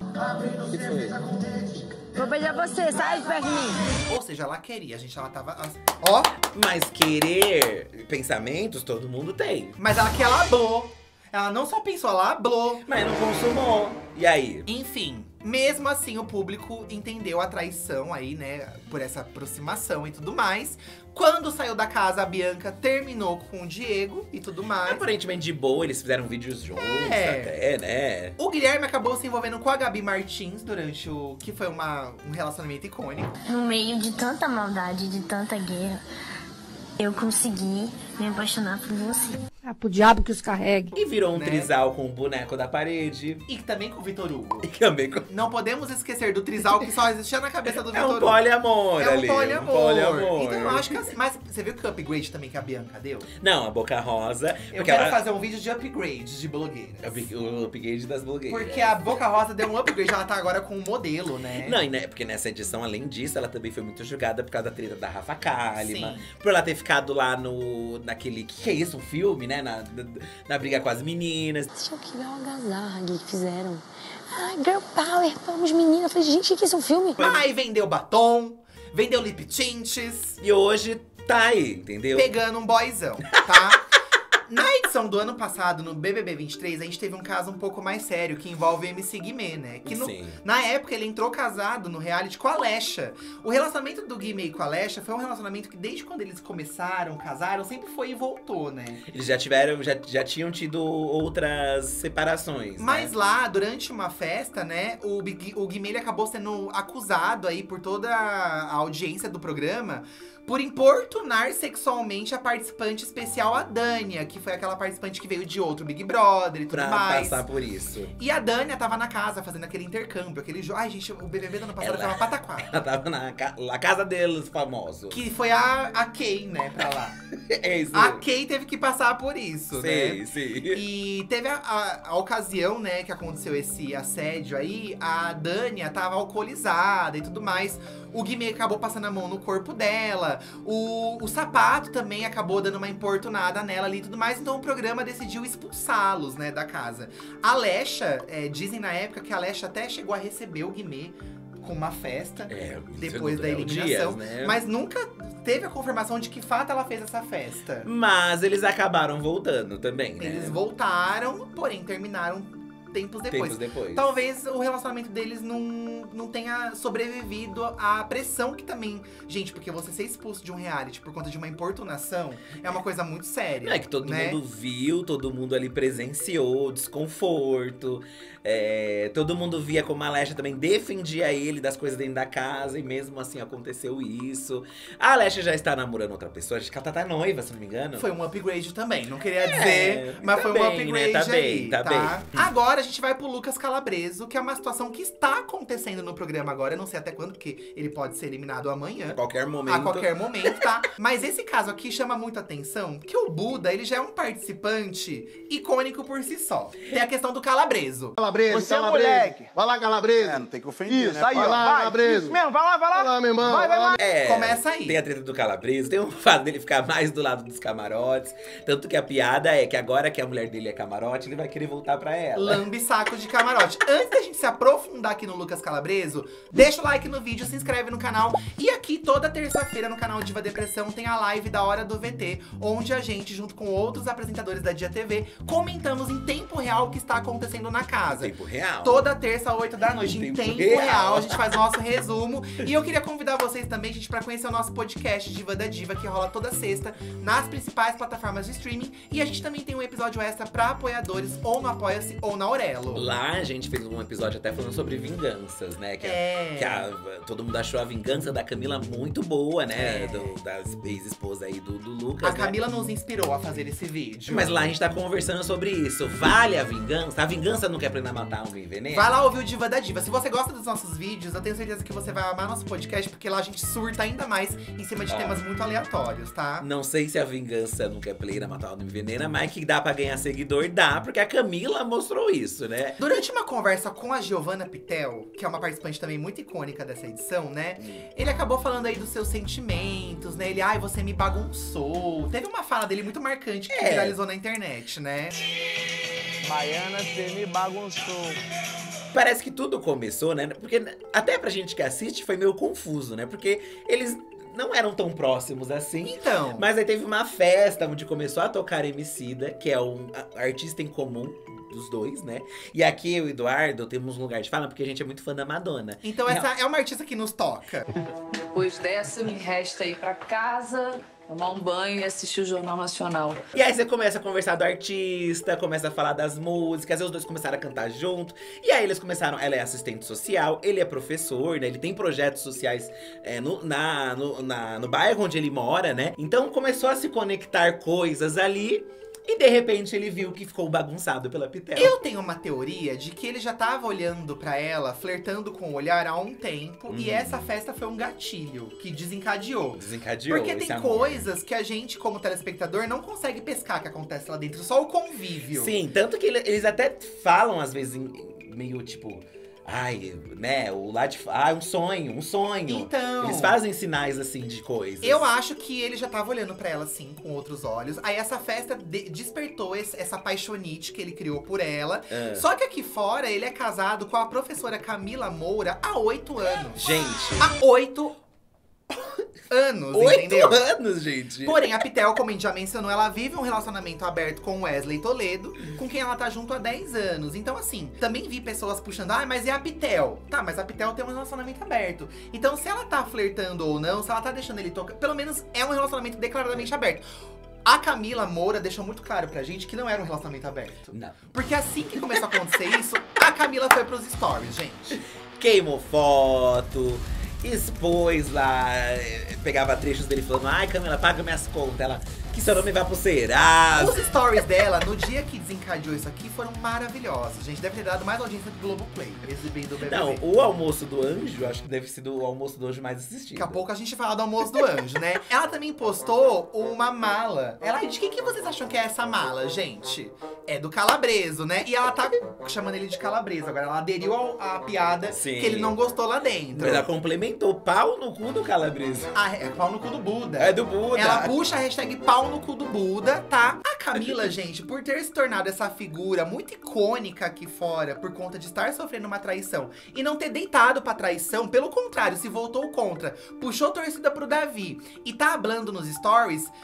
Vou beijar você, sai de perto de mim. Ou seja, ela queria, gente, ela tava… Ó, Mas querer pensamentos todo mundo tem. mas ela que ela hablou. Ela não só pensou, ela hablou. Mas não consumou. E aí? Enfim, mesmo assim o público entendeu a traição aí, né, por essa aproximação e tudo mais. Quando saiu da casa, a Bianca terminou com o Diego e tudo mais. Aparentemente de boa, eles fizeram vídeos juntos É. até, né? O Guilherme acabou se envolvendo com a Gabi Martins durante o… que foi uma, um relacionamento icônico. No meio de tanta maldade, de tanta guerra, eu consegui me apaixonar por você. Ah, pro diabo que os carregue. E virou um Né? trisal com o boneco da parede. E também com o Vitor Hugo. E também com… Não podemos esquecer do trisal que só existia na cabeça do É Vitor um Hugo. poliamor É um ali. poliamor. Um poliamor. Então eu acho que assim, mas você viu que o upgrade também que a Bianca deu? Não, a Boca Rosa… Eu porque quero ela- fazer um vídeo de upgrade de blogueiras. O upgrade das blogueiras. Porque a Boca Rosa deu um upgrade, ela tá agora com um modelo, né? Não, e né, porque nessa edição, além disso, ela também foi muito julgada por causa da treta da Rafa Kalimann. Sim. Por ela ter ficado lá no… naquele… que, que é isso? Um filme, né? Na, na, na briga com as meninas. Deixa que dar uma algazarra aqui que fizeram. Ai, girl power, vamos meninas. Eu falei, gente, o que é isso? É um filme? Aí vendeu batom, vendeu lip tints, E hoje tá aí, entendeu? pegando um boyzão, tá? Na edição do ano passado, no B B B vinte e três, a gente teve um caso um pouco mais sério, que envolve o M C Guimê, né? Que no- Sim. na época ele entrou casado no reality com a Alexa. O relacionamento do Guimê com a Alexa foi um relacionamento que desde quando eles começaram, casaram, sempre foi e voltou, né? Eles já tiveram, já, já tinham tido outras separações, Mas né? lá, durante uma festa, né, o, Big- o Guimê ele acabou sendo acusado aí por toda a audiência do programa por importunar sexualmente a participante especial, a Dânia, que foi aquela participante que veio de outro Big Brother e tudo Pra mais. passar por isso. E a Dânia tava na casa fazendo aquele intercâmbio, aquele jogo. Ai, gente, o B B B do ano passado Ela- foi uma pataquada. Ela tava na, ca- na casa deles, famoso. Que foi a, a Kay, né, pra lá. É isso. A Kay teve que passar por isso, né? Sim, sim. E teve a, a- a ocasião, né, que aconteceu esse assédio aí, a Dânia tava alcoolizada e tudo mais. O Guimê acabou passando a mão no corpo dela. O, o Sapato também acabou dando uma importunada nela ali e tudo mais. Então o programa decidiu expulsá-los, né, da casa. A Alexa, é, dizem na época que a Alexa até chegou a receber o Guimê com uma festa. É, Depois da é o eliminação. Dias, né? Mas nunca teve a confirmação de que fato ela fez essa festa. Mas eles acabaram voltando também, né? Eles voltaram, porém terminaram tempos depois. Tempos depois. Talvez o relacionamento deles não não, não tenha sobrevivido à pressão que também… Gente, porque você ser expulso de um reality por conta de uma importunação é uma coisa muito séria. É que todo né? mundo viu, todo mundo ali presenciou desconforto. É, todo mundo via como a Alessia também defendia ele das coisas dentro da casa. E mesmo assim aconteceu isso. A Alessia já está namorando outra pessoa. Acho que ela tá noiva, se não me engano. Foi um upgrade também, não queria É, dizer, mas tá foi um bem, upgrade né? Tá aí, bem, tá tá? bem. Agora a gente vai pro Lucas Calabreso, que é uma situação que está acontecendo no programa agora. Eu não sei até quando, porque ele pode ser eliminado amanhã. A qualquer momento. A qualquer momento, tá? Mas esse caso aqui chama muita atenção, porque o Buda, ele já é um participante icônico por si só. Tem a questão do Calabreso. Calabreso, Você Calabreso. É moleque. Vai lá, Calabreso. É, não tem que ofender, Isso, né? aí, vai ó, lá, vai. Calabreso. Isso mesmo, vai lá, vai lá. Vai lá, meu irmão. Vai, vai, vai. É, Começa aí. Tem a treta do Calabreso, tem o fato dele ficar mais do lado dos camarotes. Tanto que a piada é que agora que a mulher dele é camarote, ele vai querer voltar pra ela. Lambe saco de camarote. Antes da gente se aprofundar aqui no Lucas Calabreso, deixa o like no vídeo, se inscreve no canal. E aqui, toda terça-feira, no canal Diva Depressão, tem a live da Hora do V T, onde a gente, junto com outros apresentadores da Dia T V, comentamos em tempo real o que está acontecendo na casa. Tempo real. Toda terça, oito da noite, em Tempo tempo real. real, a gente faz o nosso resumo. E eu queria convidar vocês também, gente, pra conhecer o nosso podcast Diva da Diva, que rola toda sexta nas principais plataformas de streaming. E a gente também tem um episódio extra pra apoiadores, ou no Apoia-se ou na Aurelo. Lá a gente fez um episódio até falando sobre vinganças, né? Que, É. a, que a, todo mundo achou a vingança da Camila muito boa, né? É. Do, das ex-esposas aí do, do Lucas, A né? Camila nos inspirou a fazer esse vídeo. Mas lá a gente tá conversando sobre isso. Vale a vingança? A vingança não quer aprender a matar um enveneno? Vai lá ouvir o Diva da Diva. Se você gosta dos nossos vídeos, eu tenho certeza que você vai amar nosso podcast, porque lá a gente surta ainda mais em cima de Ó. temas muito aleatórios, tá? Não sei se a vingança não quer player a matar um envenena, mas que dá pra ganhar seguidor, dá. Porque a Camila mostrou isso, né? Durante uma conversa com a Giovanna Pitel, que é uma participante também muito icônica dessa edição, né? Hum. Ele acabou falando aí dos seus sentimentos, né? Ele, ai, você me bagunçou. Teve uma fala dele muito marcante que É. viralizou na internet, né? Baiana, você me bagunçou. Parece que tudo começou, né? Porque até pra gente que assiste foi meio confuso, né? Porque eles não eram tão próximos assim. Então. Mas aí teve uma festa onde começou a tocar Emicida, que é um a- artista em comum dos dois, né? E aqui eu e o Eduardo temos um lugar de fala, porque a gente é muito fã da Madonna. Então essa é uma artista que nos toca. Depois dessa, me resta ir pra casa, tomar um banho e assistir o Jornal Nacional. E aí você começa a conversar do artista, começa a falar das músicas, aí os dois começaram a cantar junto. E aí eles começaram, ela é assistente social, ele é professor, né? Ele tem projetos sociais é, no, na, no, na, no bairro onde ele mora, né? Então começou a se conectar coisas ali. E de repente ele viu que ficou bagunçado pela Pitel. Eu tenho uma teoria de que ele já tava olhando pra ela, flertando com o olhar há um tempo. Hum. E essa festa foi um gatilho que desencadeou. Desencadeou Porque esse tem amor. coisas que a gente, como telespectador, não consegue pescar que acontece lá dentro. Só o convívio. Sim, tanto que ele- eles até falam às vezes em- meio tipo… Ai, né, o lá de… Ah, um sonho, um sonho. Então. Eles fazem sinais assim de coisas. Eu acho que ele já tava olhando pra ela assim, com outros olhos. Aí essa festa de- despertou esse- essa paixonite que ele criou por ela. Ah. Só que aqui fora, ele é casado com a professora Camila Moura há oito anos. Gente… Há oito anos, Oito entendeu? anos, gente! Porém, a Pitel, como a gente já mencionou, ela vive um relacionamento aberto com o Wesley Toledo, com quem ela tá junto há dez anos. Então, assim, também vi pessoas puxando, ah, mas é a Pitel. Tá, mas a Pitel tem um relacionamento aberto. Então, se ela tá flertando ou não, se ela tá deixando ele tocar, pelo menos é um relacionamento declaradamente aberto. A Camila Moura deixou muito claro pra gente que não era um relacionamento aberto. Não. Porque assim que começou a acontecer isso, a Camila foi pros stories, gente. Queimou foto, expôs lá, eh, pegava trechos dele falando: ai, Camila, paga minhas contas. Ela, que seu nome vai pro Serasa. Os stories dela, no dia que desencadeou isso aqui, foram maravilhosos. Gente, deve ter dado mais audiência do Globoplay, exibindo o B B B. Não, o almoço do anjo, acho que deve ser o almoço do anjo mais assistido. Daqui a pouco a gente fala do almoço do anjo, né? Ela também postou uma mala. Ela, de quem que vocês acham que é essa mala, gente? É do Calabreso, né? E ela tá chamando ele de Calabreso. Agora ela aderiu ao- à piada Sim. que ele não gostou lá dentro. Mas ela complementou pau no cu do Calabreso. Ah, é pau no cu do Buda. É do Buda. Ela puxa a hashtag pau no cu do Buda, tá? A Camila, gente, por ter se tornado essa figura muito icônica aqui fora, por conta de estar sofrendo uma traição, e não ter deitado pra traição, pelo contrário, se voltou contra, puxou torcida pro Davi, e tá hablando nos stories,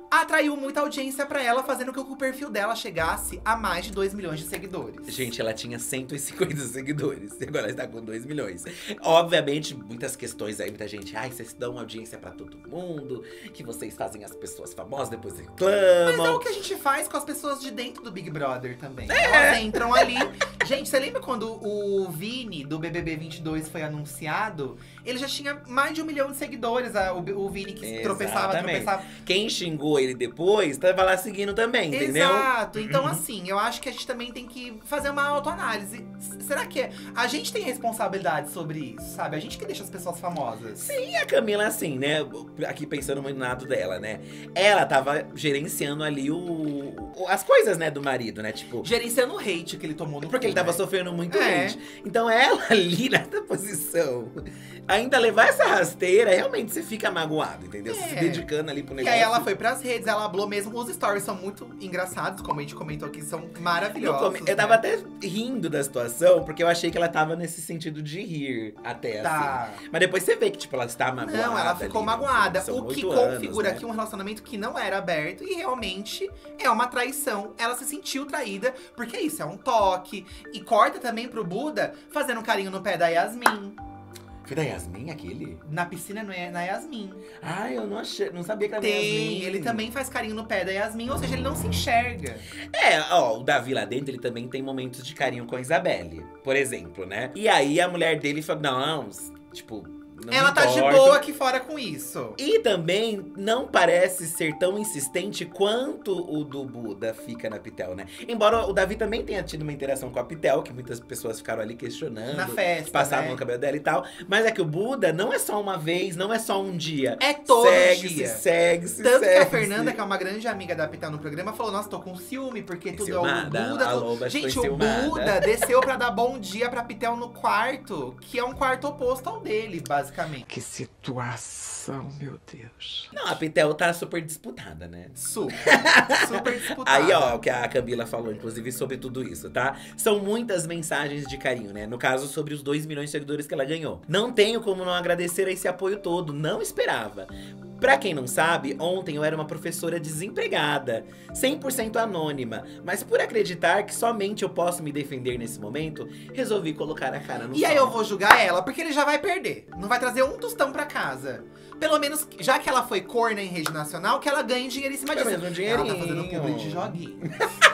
atraiu muita audiência pra ela, fazendo com que o perfil dela chegasse a mais de dois milhões de seguidores. Gente, ela tinha cento e cinquenta seguidores e agora ela está com dois milhões. Obviamente, muitas questões aí, muita gente, ai, vocês dão audiência pra todo mundo, que vocês fazem as pessoas famosas, depois reclamam. Mas é o que a gente faz com as pessoas de dentro do Big Brother também. É. Elas entram ali. Gente, você lembra quando o Vini, do B B B vinte e dois, foi anunciado? Ele já tinha mais de um milhão de seguidores, a, o, o Vini que Exatamente. tropeçava, tropeçava. Quem xingou ele depois, tava lá seguindo também, entendeu? Exato. Então, assim, eu acho que a gente também tem que fazer uma autoanálise. Será que é? A gente tem responsabilidade sobre isso, sabe? A gente que deixa as pessoas famosas. Sim, a Camila, assim, né? Aqui pensando muito no lado dela, né? Ela tava gerenciando ali o, o- as coisas, né, do marido, né? Tipo, Gerenciando o hate que ele tomou no porque ele cu, tava né? sofrendo muito É. hate. Então ela ali nessa posição, ainda levar essa rasteira, realmente você fica magoado, entendeu? Você É. se dedicando ali pro E negócio. aí ela foi pras redes, ela hablou mesmo. Os stories são muito engraçados, como a gente comentou aqui, são No maravilhosos. come- Eu tava até rindo da situação, porque eu achei que ela tava nesse sentido de rir, até Tá. assim. Mas depois você vê que, tipo, ela está magoada. Não, ela ficou ali, né? magoada. São O que oito anos, configura né? aqui um relacionamento que não era aberto e realmente é uma traição. Ela se sentiu traída, porque é isso, é um toque. E corta também pro Buda fazendo um carinho no pé da Yasmin. Foi da Yasmin aquele? Na piscina não é na Yasmin. Ai, eu não achei, não sabia que era da Tem, Yasmin. ele também faz carinho no pé da Yasmin, ou seja, ele não se enxerga. É, ó, o Davi lá dentro, ele também tem momentos de carinho com a Isabelle, por exemplo, né? E aí a mulher dele fala, não, tipo, não Ela me tá de importo. boa aqui fora com isso. E também não parece ser tão insistente quanto o do Buda fica na Pitel, né? Embora o Davi também tenha tido uma interação com a Pitel, que muitas pessoas ficaram ali questionando. Na festa, passavam né? no cabelo dela e tal. Mas é que o Buda não é só uma vez, não é só um dia. É todo segue, dia. Se segue, se Tanto segue. que a Fernanda, que é uma grande amiga da Pitel no programa, falou: nossa, tô com ciúme, porque tudo é o Enciumada, Buda. a tudo- loba ficou Gente, o enciumada. Buda desceu pra dar bom dia pra Pitel no quarto, que é um quarto oposto ao dele, basicamente. Que situação, meu Deus. Não, a Pitel tá super disputada, né? Super. Super disputada. Aí, ó, o que a Camila falou, inclusive, sobre tudo isso, tá? São muitas mensagens de carinho, né? No caso, sobre os dois milhões de seguidores que ela ganhou. Não tenho como não agradecer a esse apoio todo, não esperava. Pra quem não sabe, ontem eu era uma professora desempregada, cem por cento anônima. Mas por acreditar que somente eu posso me defender nesse momento, resolvi colocar a cara no E aí sol. eu vou julgar ela, porque ele já vai perder. Não vai trazer um tostão pra casa. Pelo menos, já que ela foi corna em rede nacional, que ela ganhe dinheiro em cima Pelo disso. menos um Ela tá fazendo dinheirinho. publi de joguinho.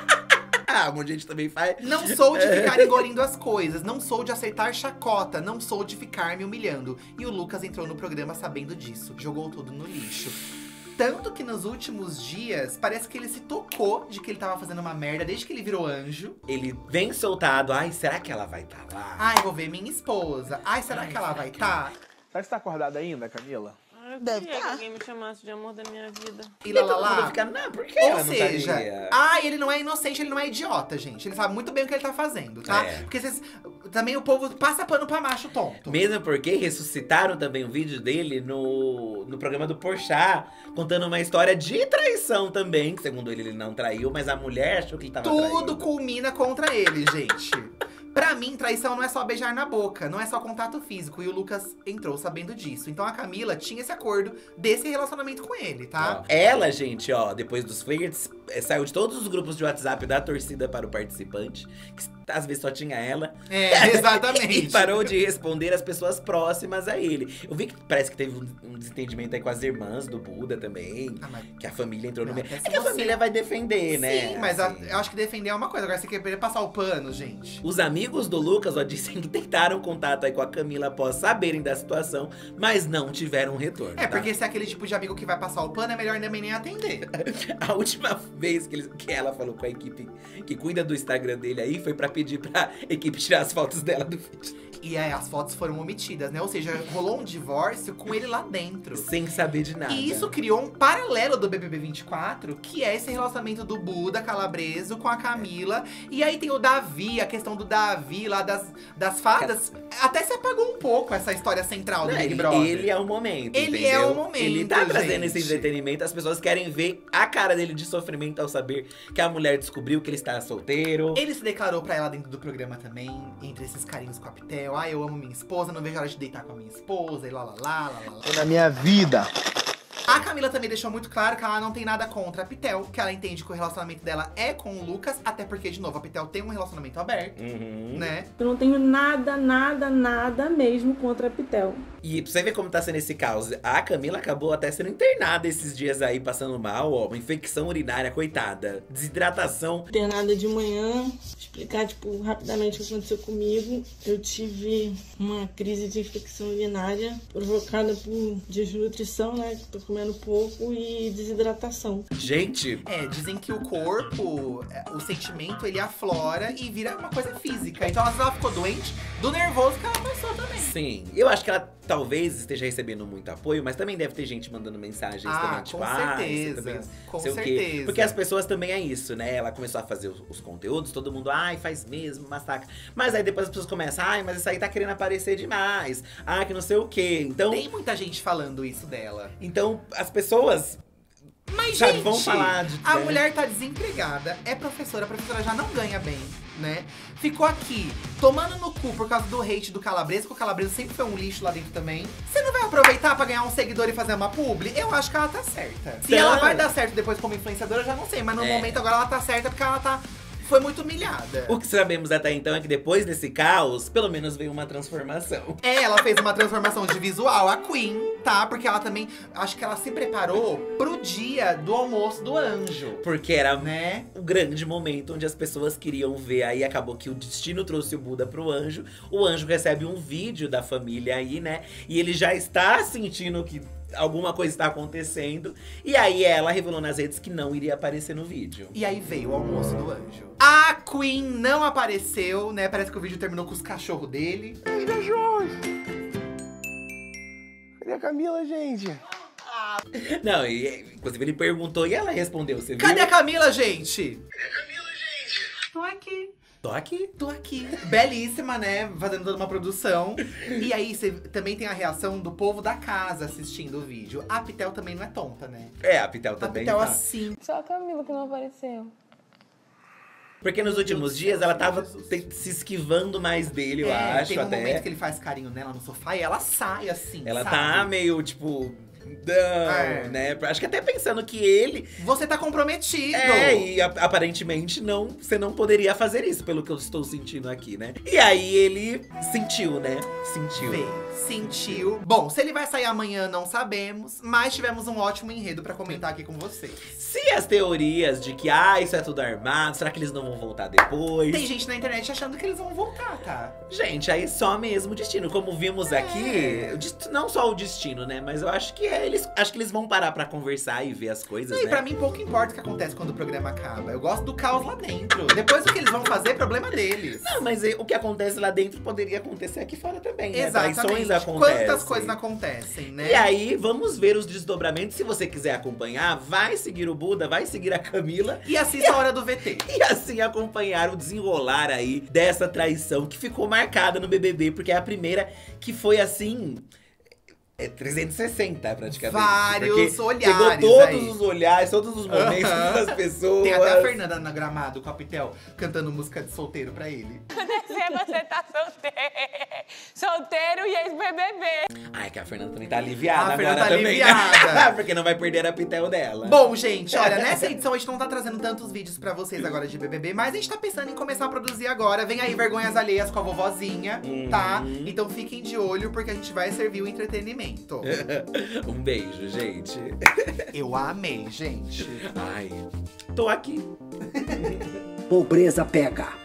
Ah, um monte de gente também faz. Não sou de ficar engolindo as coisas, não sou de aceitar chacota, não sou de ficar me humilhando. E o Lucas entrou no programa sabendo disso, jogou tudo no lixo. Tanto que nos últimos dias, parece que ele se tocou de que ele tava fazendo uma merda desde que ele virou anjo. Ele vem soltado, ai, será que ela vai estar lá? Ai, vou ver minha esposa. Ai, será Ai, que ela será vai que estar? Será que você tá acordada ainda, Camila? Eu Deve queria tá. que alguém me chamasse de amor da minha vida. E E lá, todo lá, mundo lá. fica, não, por que Ou ela não seja, estaria? ai, ele não é inocente, ele não é idiota, gente. Ele sabe muito bem o que ele tá fazendo, tá? É. Porque vocês, também o povo passa pano pra macho tonto. Mesmo porque ressuscitaram também um vídeo dele no, no programa do Porchat, contando uma história de traição também, que segundo ele, ele não traiu, mas a mulher achou que ele tava Tudo traindo. culmina contra ele, gente. Pra mim, traição não é só beijar na boca, não é só contato físico. E o Lucas entrou sabendo disso. Então a Camila tinha esse acordo desse relacionamento com ele, tá? Ó, ela, gente, ó, depois dos flirts, eh, saiu de todos os grupos de WhatsApp da torcida para o participante, que às vezes só tinha ela. É, exatamente. E parou de responder as pessoas próximas a ele. Eu vi que parece que teve um, um desentendimento aí com as irmãs do Buda também, Ah, mas- que a família entrou no Ah, meio. até É se que a você- família vai defender, né? Sim, mas a- assim. eu acho que defender é uma coisa. Agora você quer passar o pano, gente. Os amigos do Lucas, ó, dizem que tentaram contato aí com a Camila após saberem da situação, mas não tiveram retorno. É, tá? porque se é aquele tipo de amigo que vai passar o pano, é melhor também nem atender. A última vez que, eles- que ela falou com a equipe que cuida do Instagram dele aí foi pra pedir pra equipe tirar as fotos dela do vídeo. E aí as fotos foram omitidas, né? Ou seja, rolou um divórcio com ele lá dentro. Sem saber de nada. E isso criou um paralelo do B B B vinte e quatro, que é esse relacionamento do Buda Calabreso com a Camila. E aí tem o Davi, a questão do Davi lá das, das fadas. Até se apagou um pouco essa história central do Não, Big ele, Brother. ele é o momento, Ele entendeu? é o momento, Ele tá trazendo esse gente. entretenimento, as pessoas querem ver a cara dele de sofrimento ao saber que a mulher descobriu que ele está solteiro. Ele se declarou pra ela dentro do programa também, entre esses carinhos com a Pitel. Ah, eu amo minha esposa, não vejo a hora de deitar com a minha esposa, e lá, lá, lá, lá, lá, lá. Na minha vida, A Camila também deixou muito claro que ela não tem nada contra a Pitel, que ela entende que o relacionamento dela é com o Lucas, até porque, de novo, a Pitel tem um relacionamento aberto, uhum. né? Eu não tenho nada, nada, nada mesmo contra a Pitel. E pra você ver como tá sendo esse caos, a Camila acabou até sendo internada esses dias aí, passando mal, ó, uma infecção urinária, coitada. Desidratação. Internada de manhã, explicar, tipo, rapidamente o que aconteceu comigo. Eu tive uma crise de infecção urinária provocada por desnutrição, né, que tô comendo pouco, e desidratação. Gente! É, dizem que o corpo, o sentimento, ele aflora e vira uma coisa física. Então, ela ficou doente do nervoso que ela passou também. Sim, eu acho que ela talvez esteja recebendo muito apoio, mas também deve ter gente mandando mensagens ah, também, tipo, com ah, certeza, também, com sei certeza. O quê. Porque as pessoas também é isso, né? Ela começou a fazer os, os conteúdos, todo mundo, ai, faz mesmo, massacra. Mas aí depois as pessoas começam, ai, mas isso aí tá querendo aparecer demais. Ah, que não sei o quê. Então, tem muita gente falando isso dela. Então, as pessoas… Mas, sabe, gente, vão falar de, a né? mulher tá desempregada, é professora, a professora já não ganha bem, né? Ficou aqui, tomando no cu por causa do hate do Calabresa, porque o Calabresa sempre foi um lixo lá dentro também. Você não vai aproveitar pra ganhar um seguidor e fazer uma publi? Eu acho que ela tá certa. Se Então… ela vai dar certo depois como influenciadora, eu já não sei. Mas no é. momento agora ela tá certa porque ela tá… foi muito humilhada. O que sabemos até então é que depois desse caos, pelo menos veio uma transformação. É, ela fez uma transformação de visual, a Queen, tá? Porque ela também, acho que ela se preparou pro dia do almoço do anjo. Porque era, né, o grande momento onde as pessoas queriam ver. Aí acabou que o destino trouxe o Buda pro anjo. O anjo recebe um vídeo da família aí, né? E ele já está sentindo que alguma coisa está acontecendo. E aí ela revelou nas redes que não iria aparecer no vídeo. E aí veio o almoço do anjo. A Queen não apareceu, né? Parece que o vídeo terminou com os cachorros dele. Os cachorros! Cadê a Camila, gente? Não, e inclusive ele perguntou e ela respondeu, você viu? Cadê a Camila, gente? Cadê a Camila, gente? Tô aqui. Tô aqui. Tô aqui. Belíssima, né? Fazendo toda uma produção. E aí, você também tem a reação do povo da casa assistindo o vídeo. A Pitel também não é tonta, né? É, a Pitel também. A Pitel tá. assim. Só a Camila que não apareceu. Porque nos últimos dias ela tava te, se esquivando mais dele, eu é, acho, tem um até. momento que ele faz carinho nela no sofá e ela sai assim, Ela sabe? tá meio, tipo… Não, é. né? Acho que até pensando que ele… Você tá comprometido! É, e a, aparentemente não, você não poderia fazer isso, pelo que eu estou sentindo aqui, né? E aí ele sentiu, né? Sentiu. Vê, sentiu. Bom, se ele vai sair amanhã, não sabemos. Mas tivemos um ótimo enredo pra comentar aqui com vocês. Se as teorias de que, ah, isso é tudo armado, será que eles não vão voltar depois? Tem gente na internet achando que eles vão voltar, tá? Gente, aí só mesmo o destino. Como vimos é. aqui, não só o destino, né? Mas eu acho que é, eles, acho que eles vão parar pra conversar e ver as coisas, não, né? E pra mim, pouco importa o que acontece quando o programa acaba. Eu gosto do caos lá dentro. Depois o que eles vão fazer é problema deles. Não, mas o que acontece lá dentro poderia acontecer aqui fora também, né? Exatamente. Traições acontecem. Quantas coisas não acontecem, né? E aí, vamos ver os desdobramentos. Se você quiser acompanhar, vai seguir o Buda, vai seguir a Camila. E assista a Hora do V T. E assim acompanhar o desenrolar aí dessa traição que ficou marcada no B B B. Porque é a primeira que foi assim… É trezentos e sessenta, praticamente. Vários olhares pegou todos aí. os olhares, todos os momentos, Uhum. todas as pessoas. Tem até a Fernanda na Gramado com a Pitel cantando música de solteiro pra ele. Você tá solteiro. Solteiro e ex-B B B. Ai, que a Fernanda também tá aliviada A agora Fernanda tá também. aliviada. Porque não vai perder a Pitel dela. Bom, gente, olha, nessa edição a gente não tá trazendo tantos vídeos pra vocês agora de B B B, mas a gente tá pensando em começar a produzir agora. Vem aí Vergonhas Alheias com a vovozinha, Uhum. tá? Então fiquem de olho, porque a gente vai servir o entretenimento. Um beijo, gente. Eu amei, gente. Ai, tô aqui. Pobreza pega.